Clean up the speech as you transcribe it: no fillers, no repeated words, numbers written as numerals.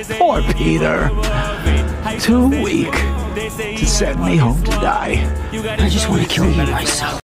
Poor Peter. Too weak to send me home to die. I just want to kill you myself.